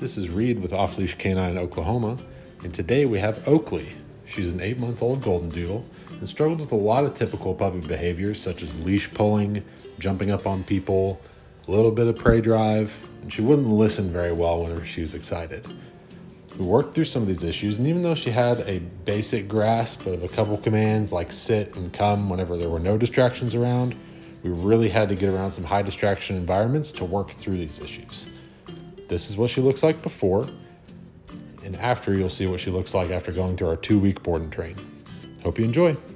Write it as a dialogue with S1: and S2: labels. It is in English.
S1: This is Reed with Off Leash Canine in Oklahoma, and today we have Oakley. She's an 8-month-old golden doodle and struggled with a lot of typical puppy behaviors such as leash pulling, jumping up on people, a little bit of prey drive, and she wouldn't listen very well whenever she was excited. We worked through some of these issues, and even though she had a basic grasp of a couple commands like sit and come whenever there were no distractions around, we really had to get around some high distraction environments to work through these issues. This is what she looks like before, and after you'll see what she looks like after going through our 2-week board and train. Hope you enjoy.